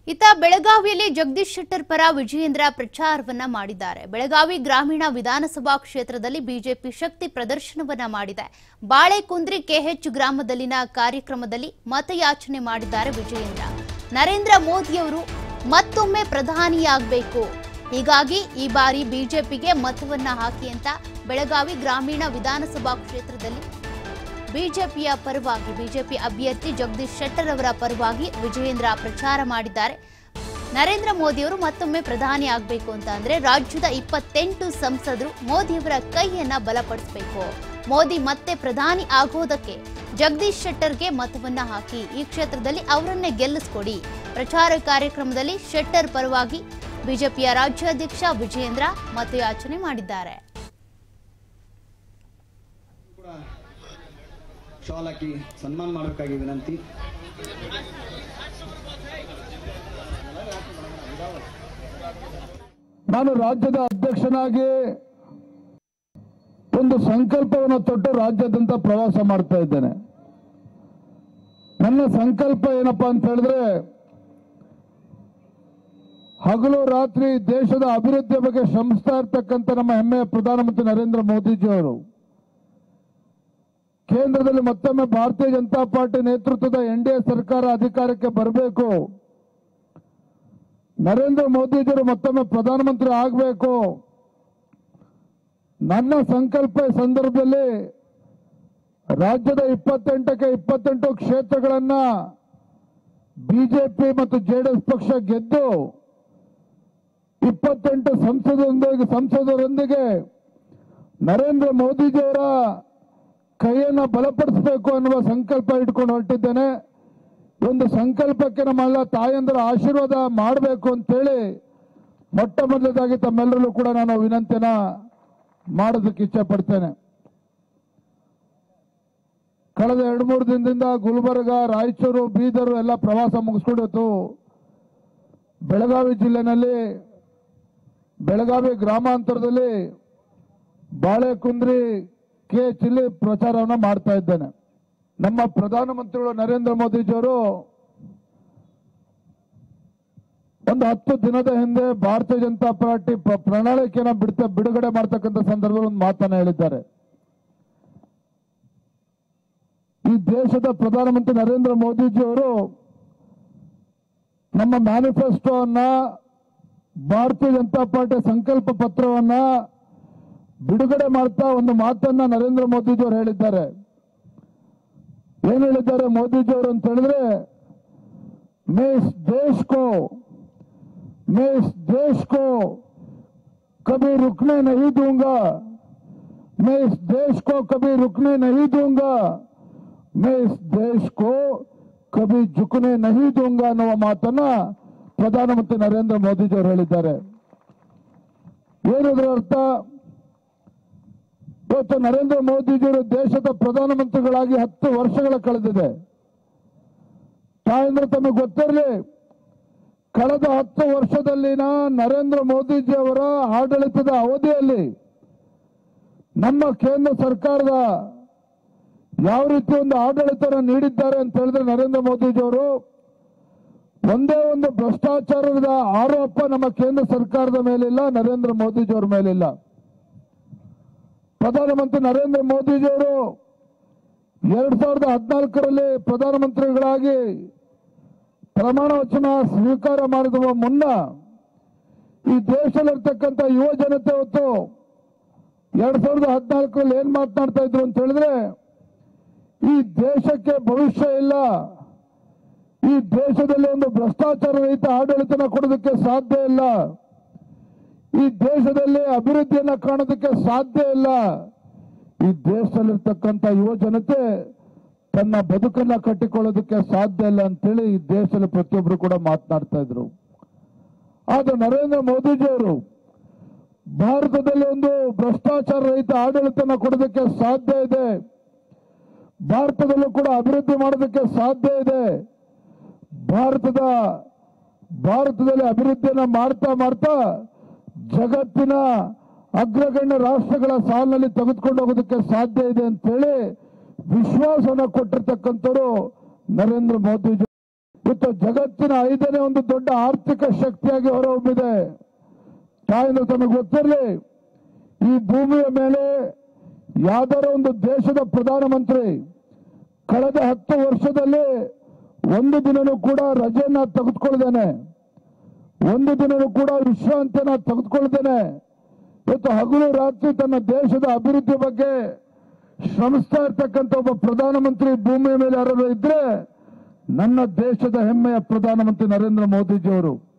ಇತ್ತ ಬೆಳಗಾವಿಯಲ್ಲಿ ಜಗದೀಶ್ ಶೆಟ್ಟರ್ ಪರ ವಿಜಯೇಂದ್ರ ಪ್ರಚಾರವನ್ನ ಮಾಡಿದ್ದಾರೆ. ಬೆಳಗಾವಿ ಗ್ರಾಮೀಣ ವಿಧಾನಸಭಾ ಕ್ಷೇತ್ರದಲ್ಲಿ ಬಿಜೆಪಿ ಶಕ್ತಿ ಪ್ರದರ್ಶನವನ್ನ ಮಾಡಿದೆ. ಬಾಳೆಕುಂದ್ರಿ ಕೆಎಚ್ ಗ್ರಾಮದಲ್ಲಿನ ಕಾರ್ಯಕ್ರಮದಲ್ಲಿ ಮತಯಾಚನೆ ಮಾಡಿದ್ದಾರೆ ವಿಜಯೇಂದ್ರ. ನರೇಂದ್ರ ಮೋದಿಯವರು ಮತ್ತೊಮ್ಮೆ ಪ್ರಧಾನಿಯಾಗಬೇಕು, ಹೀಗಾಗಿ ಈ ಬಾರಿ ಬಿಜೆಪಿಗೆ ಮತವನ್ನ ಹಾಕಿ ಅಂತ ಬೆಳಗಾವಿ ಗ್ರಾಮೀಣ ವಿಧಾನಸಭಾ ಕ್ಷೇತ್ರದಲ್ಲಿ ಬಿಜೆಪಿಯ ಪರವಾಗಿ ಬಿಜೆಪಿ ಅಭ್ಯರ್ಥಿ ಜಗದೀಶ್ ಶೆಟ್ಟರ್ ಅವರ ಪರವಾಗಿ ವಿಜಯೇಂದ್ರ ಪ್ರಚಾರ ಮಾಡಿದ್ದಾರೆ. ನರೇಂದ್ರ ಮೋದಿಯವರು ಮತ್ತೊಮ್ಮೆ ಪ್ರಧಾನಿ ಆಗಬೇಕು ಅಂತ ಅಂದ್ರೆ ರಾಜ್ಯದ 28 ಸಂಸದರು ಮೋದಿಯವರ ಕೈಯನ್ನ ಬಲಪಡಿಸಬೇಕು. ಮೋದಿ ಮತ್ತೆ ಪ್ರಧಾನಿ ಆಗೋದಕ್ಕೆ ಜಗದೀಶ್ ಶೆಟ್ಟರ್ಗೆ ಮತವನ್ನ ಹಾಕಿ ಈ ಕ್ಷೇತ್ರದಲ್ಲಿ ಅವರನ್ನೇ ಗೆಲ್ಲಿಸಿಕೊಡಿ. ಪ್ರಚಾರ ಕಾರ್ಯಕ್ರಮದಲ್ಲಿ ಶೆಟ್ಟರ್ ಪರವಾಗಿ ಬಿಜೆಪಿಯ ರಾಜ್ಯಾಧ್ಯಕ್ಷ ವಿಜಯೇಂದ್ರ ಮತಯಾಚನೆ ಮಾಡಿದ್ದಾರೆ. ಶಾಲ್ ಹಾಕಿ ಸನ್ಮಾನ ಮಾಡಬೇಕಾಗಿ ವಿನಂತಿ. ನಾನು ರಾಜ್ಯದ ಅಧ್ಯಕ್ಷನಾಗಿ ಒಂದು ಸಂಕಲ್ಪವನ್ನು ತೊಟ್ಟು ರಾಜ್ಯಾದ್ಯಂತ ಪ್ರವಾಸ ಮಾಡ್ತಾ ಇದ್ದೇನೆ. ನನ್ನ ಸಂಕಲ್ಪ ಏನಪ್ಪಾ ಅಂತ ಹೇಳಿದ್ರೆ, ಹಗಲು ರಾತ್ರಿ ದೇಶದ ಅಭಿವೃದ್ಧಿಯ ಬಗ್ಗೆ ಶ್ರಮಿಸ್ತಾ ಇರ್ತಕ್ಕಂಥ ನಮ್ಮ ಹೆಮ್ಮೆಯ ಪ್ರಧಾನಮಂತ್ರಿ ನರೇಂದ್ರ ಮೋದಿಜಿಯವರು ಕೇಂದ್ರದಲ್ಲಿ ಮತ್ತೊಮ್ಮೆ ಭಾರತೀಯ ಜನತಾ ಪಾರ್ಟಿ ನೇತೃತ್ವದ ಎನ್ಡಿಎ ಸರ್ಕಾರ ಅಧಿಕಾರಕ್ಕೆ ಬರಬೇಕು, ನರೇಂದ್ರ ಮೋದಿಜಿಯವರು ಮತ್ತೊಮ್ಮೆ ಪ್ರಧಾನಮಂತ್ರಿ ಆಗಬೇಕು. ನನ್ನ ಸಂಕಲ್ಪ ಸಂದರ್ಭದಲ್ಲಿ ರಾಜ್ಯದ 28ಕ್ಕೆ 28 ಕ್ಷೇತ್ರಗಳನ್ನ ಬಿಜೆಪಿ ಮತ್ತು ಜೆಡಿಎಸ್ ಪಕ್ಷ ಗೆದ್ದು 28 ಸಂಸದರೊಂದಿಗೆ ನರೇಂದ್ರ ಮೋದಿಜಿಯವರ ಕೈಯನ್ನು ಬಲಪಡಿಸಬೇಕು ಅನ್ನುವ ಸಂಕಲ್ಪ ಇಟ್ಕೊಂಡು ಹೊರಟಿದ್ದೇನೆ. ಒಂದು ಸಂಕಲ್ಪಕ್ಕೆ ನಮ್ಮೆಲ್ಲ ತಾಯಂದರ ಆಶೀರ್ವಾದ ಮಾಡಬೇಕು ಅಂತೇಳಿ ಮೊಟ್ಟ ಮೊದಲದಾಗಿ ತಮ್ಮೆಲ್ಲರಲ್ಲೂ ಕೂಡ ನಾನು ವಿನಂತಿಯನ್ನ ಮಾಡೋದಕ್ಕೆ ಇಚ್ಛೆ ಪಡ್ತೇನೆ. ಕಳೆದ 2-3 ದಿನದಿಂದ ಗುಲ್ಬರ್ಗ, ರಾಯಚೂರು, ಬೀದರ್ ಎಲ್ಲ ಪ್ರವಾಸ ಮುಗಿಸ್ಕೊಂಡಿತ್ತು. ಬೆಳಗಾವಿ ಜಿಲ್ಲೆನಲ್ಲಿ ಬೆಳಗಾವಿ ಗ್ರಾಮಾಂತರದಲ್ಲಿ ಬಾಳೆಕುಂದ್ರಿ ಕೆಎಚ್ ಇಲ್ಲಿ ಪ್ರಚಾರವನ್ನು ಮಾಡ್ತಾ ಇದ್ದೇನೆ. ನಮ್ಮ ಪ್ರಧಾನಮಂತ್ರಿಗಳು ನರೇಂದ್ರ ಮೋದಿಜಿಯವರು ಒಂದು 10 ದಿನದ ಹಿಂದೆ ಭಾರತೀಯ ಜನತಾ ಪಾರ್ಟಿ ಪ್ರಣಾಳಿಕೆಯನ್ನು ಬಿಡುಗಡೆ ಮಾಡ್ತಕ್ಕಂಥ ಸಂದರ್ಭದಲ್ಲಿ ಒಂದು ಮಾತನ್ನ ಹೇಳಿದ್ದಾರೆ. ಈ ದೇಶದ ಪ್ರಧಾನಮಂತ್ರಿ ನರೇಂದ್ರ ಮೋದಿಜಿಯವರು ನಮ್ಮ ಮ್ಯಾನಿಫೆಸ್ಟೋವನ್ನ, ಭಾರತೀಯ ಜನತಾ ಪಾರ್ಟಿ ಸಂಕಲ್ಪ ಪತ್ರವನ್ನ ಬಿಡುಗಡೆ ಮಾಡ್ತಾ ಒಂದು ಮಾತನ್ನ ನರೇಂದ್ರ ಮೋದಿಜಿಯವರು ಹೇಳಿದ್ದಾರೆ. ಏನ್ ಹೇಳಿದ್ದಾರೆ ಮೋದಿಜಿಯವರು ಅಂತ ಹೇಳಿದ್ರೆ, मैं इस देश को कभी रुकने नहीं दूंगा, मैं इस देश को कभी रुकने नहीं दूंगा, मैं इस देश को कभी झुकने नहीं दूंगा ಅನ್ನುವ ಮಾತನ್ನ ಪ್ರಧಾನಮಂತ್ರಿ ನರೇಂದ್ರ ಮೋದಿಜಿಯವರು ಹೇಳಿದ್ದಾರೆ. ಏನದರ ಅರ್ಥ? ಇವತ್ತು ನರೇಂದ್ರ ಮೋದಿಜಿಯವರು ದೇಶದ ಪ್ರಧಾನಮಂತ್ರಿಗಳಾಗಿ 10 ವರ್ಷಗಳ ಕಳೆದಿದೆ. ತಾಯಂದ್ರೆ ತಮಗೆ ಗೊತ್ತಿರಲಿ, ಕಳೆದ 10 ವರ್ಷದಲ್ಲಿನ ನರೇಂದ್ರ ಮೋದಿಜಿಯವರ ಆಡಳಿತದ ಅವಧಿಯಲ್ಲಿ ನಮ್ಮ ಕೇಂದ್ರ ಸರ್ಕಾರದ ಯಾವ ರೀತಿ ಒಂದು ಆಡಳಿತ ನೀಡಿದ್ದಾರೆ ಅಂತ ಹೇಳಿದ್ರೆ, ನರೇಂದ್ರ ಮೋದಿಜಿಯವರು ಒಂದೇ ಒಂದು ಭ್ರಷ್ಟಾಚಾರದ ಆರೋಪ ನಮ್ಮ ಕೇಂದ್ರ ಸರ್ಕಾರದ ಮೇಲಿಲ್ಲ, ನರೇಂದ್ರ ಮೋದಿಜಿಯವರ ಮೇಲಿಲ್ಲ. ಪ್ರಧಾನಮಂತ್ರಿ ನರೇಂದ್ರ ಮೋದಿಜಿಯವರು 2014ರಲ್ಲಿ ಪ್ರಧಾನಮಂತ್ರಿಗಳಾಗಿ ಪ್ರಮಾಣ ವಚನ ಸ್ವೀಕಾರ ಮಾಡಿದ ಮುನ್ನ ಈ ದೇಶದಲ್ಲಿರ್ತಕ್ಕಂಥ ಯುವ ಜನತೆ ಹೊತ್ತು 2014ರಲ್ಲಿ ಏನ್ ಮಾತನಾಡ್ತಾ ಇದ್ರು ಅಂತ ಹೇಳಿದ್ರೆ, ಈ ದೇಶಕ್ಕೆ ಭವಿಷ್ಯ ಇಲ್ಲ, ಈ ದೇಶದಲ್ಲಿ ಒಂದು ಭ್ರಷ್ಟಾಚಾರ ರಹಿತ ಆಡಳಿತನ ಕೊಡೋದಕ್ಕೆ ಸಾಧ್ಯ ಇಲ್ಲ, ಈ ದೇಶದಲ್ಲಿ ಅಭಿವೃದ್ಧಿಯನ್ನ ಕಾಣೋದಕ್ಕೆ ಸಾಧ್ಯ ಇಲ್ಲ, ಈ ದೇಶದಲ್ಲಿರ್ತಕ್ಕಂಥ ಯುವ ಜನತೆ ತನ್ನ ಬದುಕನ್ನ ಕಟ್ಟಿಕೊಳ್ಳೋದಕ್ಕೆ ಸಾಧ್ಯ ಇಲ್ಲ ಅಂತೇಳಿ ಈ ದೇಶದಲ್ಲಿ ಪ್ರತಿಯೊಬ್ಬರು ಕೂಡ ಮಾತನಾಡ್ತಾ ಇದ್ರು. ಆದ್ರೆ ನರೇಂದ್ರ ಮೋದಿಜಿಯವರು ಭಾರತದಲ್ಲಿ ಒಂದು ಭ್ರಷ್ಟಾಚಾರ ರಹಿತ ಆಡಳಿತನ ಕೊಡೋದಕ್ಕೆ ಸಾಧ್ಯ ಇದೆ, ಭಾರತದಲ್ಲೂ ಕೂಡ ಅಭಿವೃದ್ಧಿ ಮಾಡೋದಕ್ಕೆ ಸಾಧ್ಯ ಇದೆ, ಭಾರತದಲ್ಲಿ ಅಭಿವೃದ್ಧಿಯನ್ನ ಮಾಡ್ತಾ ಜಗತ್ತಿನ ಅಗ್ರಗಣ್ಯ ರಾಷ್ಟ್ರಗಳ ಸಾಲಿನಲ್ಲಿ ತೆಗೆದುಕೊಂಡು ಹೋಗೋದಕ್ಕೆ ಸಾಧ್ಯ ಇದೆ ಅಂತ ಹೇಳಿ ವಿಶ್ವಾಸವನ್ನು ಕೊಟ್ಟಿರ್ತಕ್ಕಂಥವರು ನರೇಂದ್ರ ಮೋದಿಜಿ. ಇವತ್ತು ಜಗತ್ತಿನ 5ನೇ ಒಂದು ದೊಡ್ಡ ಆರ್ಥಿಕ ಶಕ್ತಿಯಾಗಿ ಹೊರಹೊಮ್ಮಿದೆ. ತಾಯಂದ್ರೆ ತಮಗೆ ಗೊತ್ತಿರಲಿ, ಈ ಭೂಮಿಯ ಮೇಲೆ ಯಾವ್ದಾರ ಒಂದು ದೇಶದ ಪ್ರಧಾನಮಂತ್ರಿ ಕಳೆದ 10 ವರ್ಷದಲ್ಲಿ ಒಂದು ದಿನನೂ ಕೂಡ ರಜೆಯನ್ನ ತೆಗೆದುಕೊಳ್ಳದೇನೆ, ಒಂದು ದಿನನೂ ಕೂಡ ವಿಶ್ರಾಂತಿಯನ್ನ ತೆಗೆದುಕೊಳ್ಳದೇನೆ ಇವತ್ತು ಹಗಲು ರಾತ್ರಿ ತನ್ನ ದೇಶದ ಅಭಿವೃದ್ಧಿ ಬಗ್ಗೆ ಶ್ರಮಿಸ್ತಾ ಇರ್ತಕ್ಕಂಥ ಒಬ್ಬ ಪ್ರಧಾನಮಂತ್ರಿ ಭೂಮಿಯ ಮೇಲೆ ಯಾರಾದ್ರೂ ಇದ್ರೆ ನನ್ನ ದೇಶದ ಹೆಮ್ಮೆಯ ಪ್ರಧಾನಮಂತ್ರಿ ನರೇಂದ್ರ ಮೋದಿಜಿಯವರು.